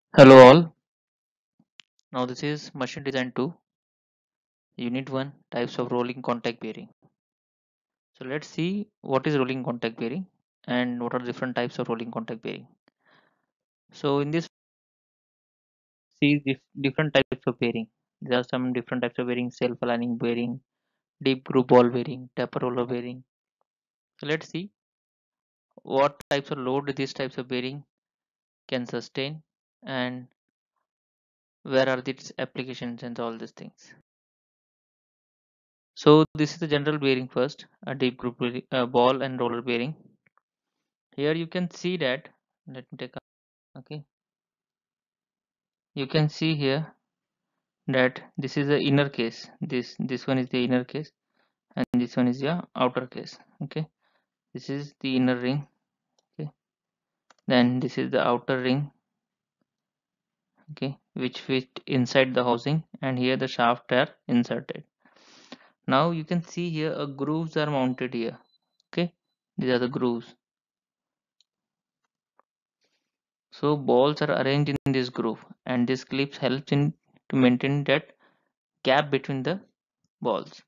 Hello all. Now this is Machine Design 2, Unit 1, Types of Rolling Contact Bearing. So let's see what is rolling contact bearing and what are different types of rolling contact bearing. So in this see different types of bearing. There are some different types of bearing: self-aligning bearing, deep groove ball bearing, taper roller bearing. So let's see what types of load these types of bearing can sustain and where are its applications and all these things. So this is the general bearing first, a deep groove ball and roller bearing. Here you can see that, let me take a, okay, you can see here that this is the inner case, this one is the inner case and this one is the outer case. Okay, this is the inner ring. Okay, then this is the outer ring. Okay, which fit inside the housing, and here the shaft are inserted. Now you can see here grooves are mounted here. Okay, these are the grooves. So balls are arranged in this groove, and this clips helps in to maintain that gap between the balls.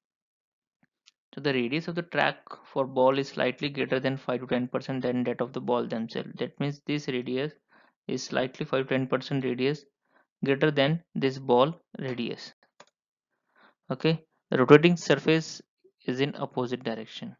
So the radius of the track for ball is slightly greater than 5 to 10% than that of the ball themselves. That means this radius is slightly 5 to 10% radius greater than this ball radius. Okay, the rotating surface is in opposite direction.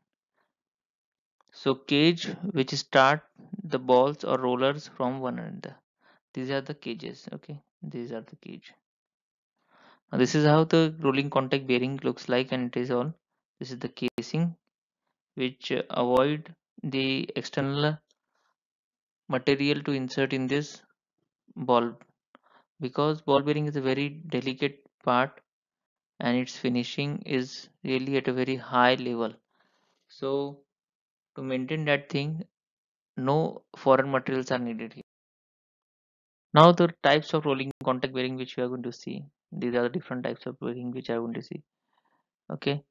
So cage which start the balls or rollers from one another. These are the cages. Okay, these are the cage. Now this is how the rolling contact bearing looks like, and it is all. This is the casing which avoid the external material to insert in this ball, because ball bearing is a very delicate part and its finishing is really at a very high level. So to maintain that thing, no foreign materials are needed here. Now the types of rolling contact bearing which we are going to see, these are the different types of bearing which I are going to see. Okay,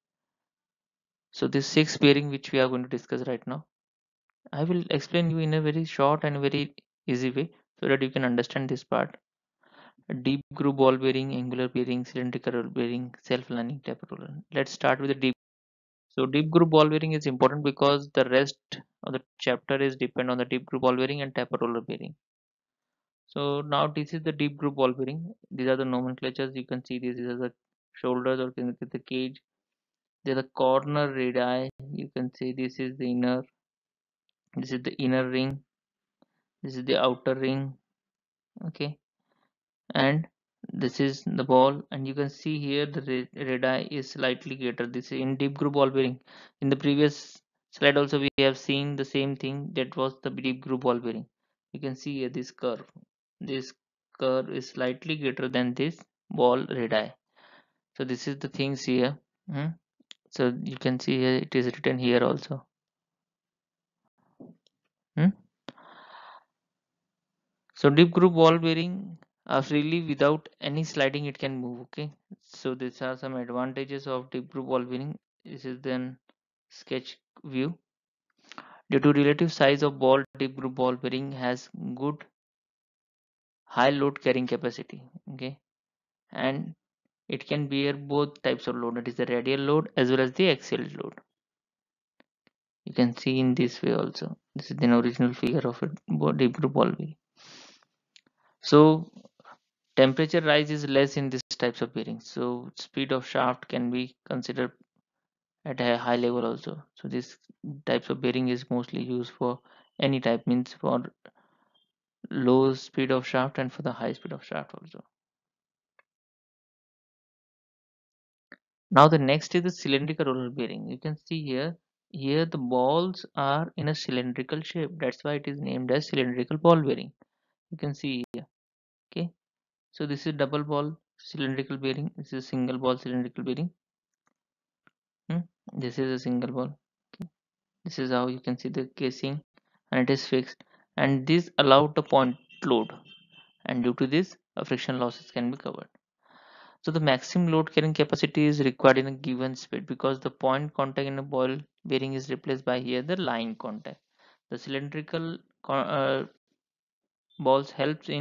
so this six bearing which we are going to discuss right now, I will explain you in a very short and very easy way so that you can understand this part. Deep groove ball bearing, angular bearing, cylindrical bearing, self-aligning taper roller. Let's start with the deep. So deep groove ball bearing is important because the rest of the chapter is depend on the deep groove ball bearing and taper roller bearing. So now this is the deep groove ball bearing. These are the nomenclatures. You can see this. These are the shoulders, or you can see the cage. They're the corner radii. You can see this is the inner. This is the inner ring. This is the outer ring. Okay, and this is the ball, and you can see here the radii is slightly greater. This is in deep groove ball bearing. In the previous slide also we have seen the same thing, that was the deep groove ball bearing. You can see here this curve is slightly greater than this ball radii. So this is the things here. Hmm. So you can see here it is written here also. Hmm. So deep groove ball bearing are freely without any sliding, it can move. Okay. So these are some advantages of deep groove ball bearing. This is then sketch view. Due to relative size of ball, deep groove ball bearing has good high load carrying capacity. Okay. And it can bear both types of load, that is the radial load as well as the axial load. You can see in this way also. This is the original figure of a deep groove ball bearing. So temperature rise is less in these types of bearings, so speed of shaft can be considered at a high level also. So this types of bearing is mostly used for any type, means for low speed of shaft and for the high speed of shaft also. Now the next is the cylindrical roller bearing. You can see here the balls are in a cylindrical shape, that's why it is named as cylindrical ball bearing. You can see here. Okay, so this is double ball cylindrical bearing, this is single ball cylindrical bearing. Hmm? This is a single ball. This is how you can see the casing, and it is fixed, and this allowed the point load, and due to this friction losses can be covered. So the maximum load carrying capacity is required in a given speed, because the point contact in a ball bearing is replaced by here the line contact. The cylindrical balls helps in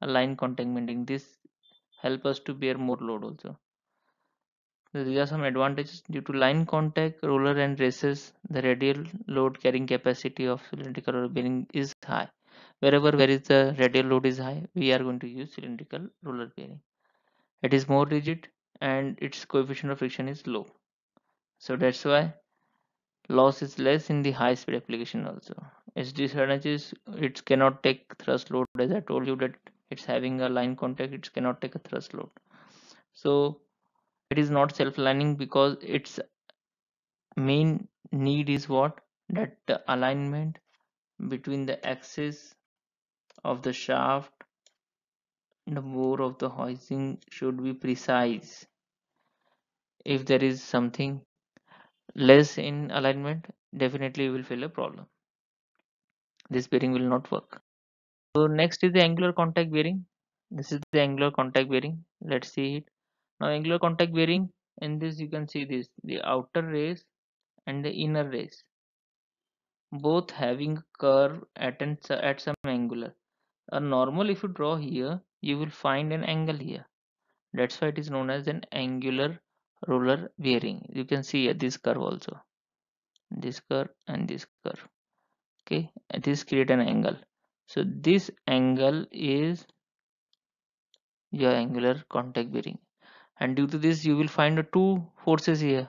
a line contact bending. This help us to bear more load also. So these are some advantages. Due to line contact, roller and races, the radial load carrying capacity of cylindrical roller bearing is high. Wherever where is the radial load is high, we are going to use cylindrical roller bearing. It is more rigid and its coefficient of friction is low. So that's why loss is less in the high speed application also. Its disadvantage is it cannot take thrust load, as I told you that it's having a line contact, it cannot take a thrust load. So it is not self-aligning because its main need is what? That the alignment between the axis of the shaft and the bore of the hoisting should be precise. If there is something less in alignment, definitely you will feel a problem. This bearing will not work. So next is the angular contact bearing. This is the angular contact bearing. Let's see it. Now angular contact bearing, in this you can see this, the outer race and the inner race, both having a curve at some angular. A normal, if you draw here, you will find an angle here. That's why it is known as an angular roller bearing. You can see this curve also, this curve and this curve. Okay, this create an angle. So this angle is your angular contact bearing, and due to this you will find the two forces here.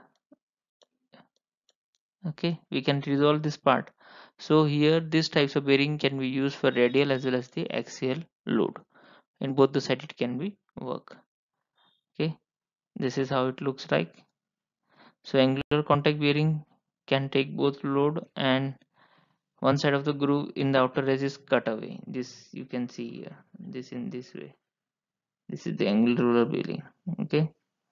Okay, we can resolve this part. So here these types of bearing can be used for radial as well as the axial load. In both the side it can be work. Okay, this is how it looks like. So angular contact bearing can take both load, and one side of the groove in the outer edge is cut away. This you can see here, this in this way. This is the angular roller bearing. Okay,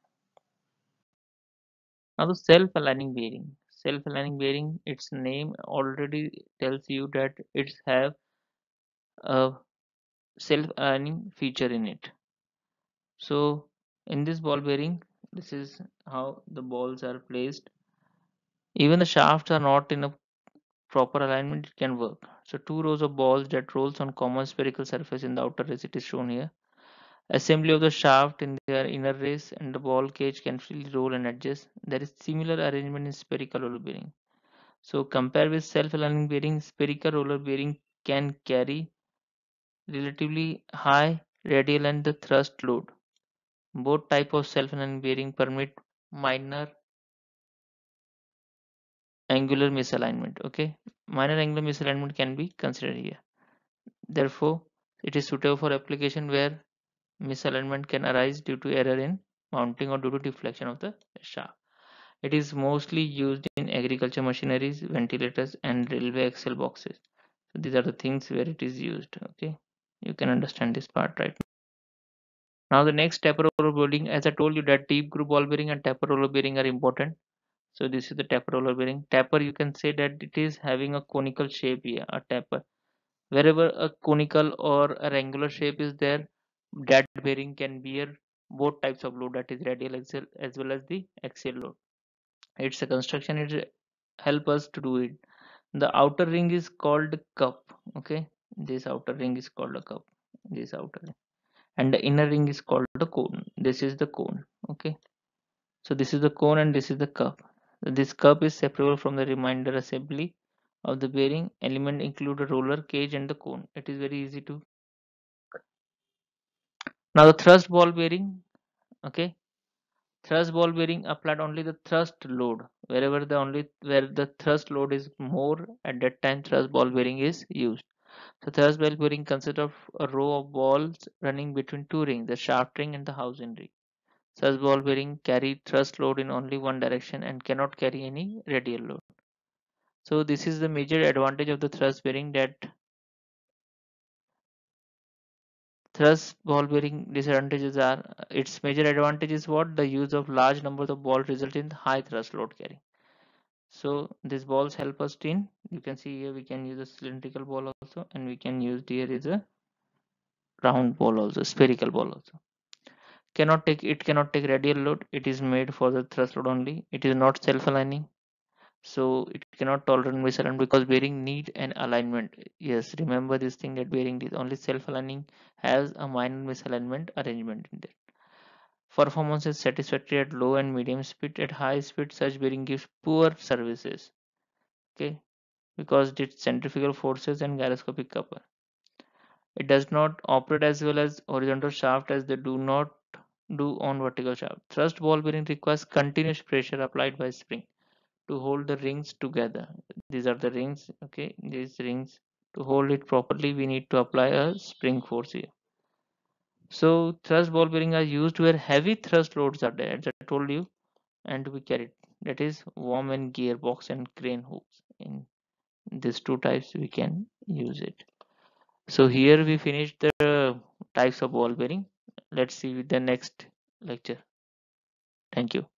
now the self-aligning bearing. Self-aligning bearing, its name already tells you that it's have a self-aligning feature in it. So in this ball bearing, this is how the balls are placed. Even the shafts are not in a proper alignment, it can work. So two rows of balls that rolls on common spherical surface in the outer race, it is shown here. Assembly of the shaft in their inner race and the ball cage can freely roll and adjust. There is similar arrangement in spherical roller bearing. So compare with self-aligning bearing, spherical roller bearing can carry relatively high radial and the thrust load. Both type of self-aligning bearing permit minor angular misalignment. Okay, minor angular misalignment can be considered here. Therefore, it is suitable for application where misalignment can arise due to error in mounting or due to deflection of the shaft. It is mostly used in agriculture machineries, ventilators, and railway axle boxes. So these are the things where it is used. Okay, you can understand this part, right? Now the next taper roller bearing, as I told you that deep groove ball bearing and taper roller bearing are important. So this is the taper roller bearing. Taper, you can say that it is having a conical shape here, a taper. Wherever a conical or a rectangular shape is there, that bearing can bear both types of load, that is radial axial as well as the axial load. It's a construction, it help us to do it. The outer ring is called cup. Okay, this outer ring is called a cup, this outer ring, and the inner ring is called the cone. This is the cone. Okay, so this is the cone and this is the cup. This cup is separable from the remainder assembly of the bearing. Element include a roller cage and the cone. It is very easy to. Now the thrust ball bearing. Okay, thrust ball bearing applied only the thrust load. Wherever the only where the thrust load is more, at that time thrust ball bearing is used. So thrust ball bearing consists of a row of balls running between two rings, the shaft ring and the housing ring. Such ball bearing carry thrust load in only one direction and cannot carry any radial load. So this is the major advantage of the thrust bearing, that thrust ball bearing disadvantages are, its major advantage is what? The use of large numbers of balls result in high thrust load carry. So these balls help us in, you can see here we can use a cylindrical ball also, and we can use here is a round ball also, spherical ball also. Cannot take radial load, it is made for the thrust load only. It is not self-aligning. So it cannot tolerate misalignment because bearing need an alignment. Yes, remember this thing that bearing is only self-aligning has a minor misalignment arrangement in there. Performance is satisfactory at low and medium speed. At high speed, such bearing gives poor services. Okay, because its centrifugal forces and gyroscopic coupler. It does not operate as well as horizontal shaft as they do not do on vertical shaft. Thrust ball bearing requires continuous pressure applied by spring to hold the rings together. These are the rings, okay? These rings, to hold it properly, we need to apply a spring force here. So thrust ball bearing are used where heavy thrust loads are there, as I told you, and to be carried. That is worm and gearbox and crane hooks. In these two types, we can use it. So here we finished the types of ball bearing. Let's see with the next lecture. Thank you.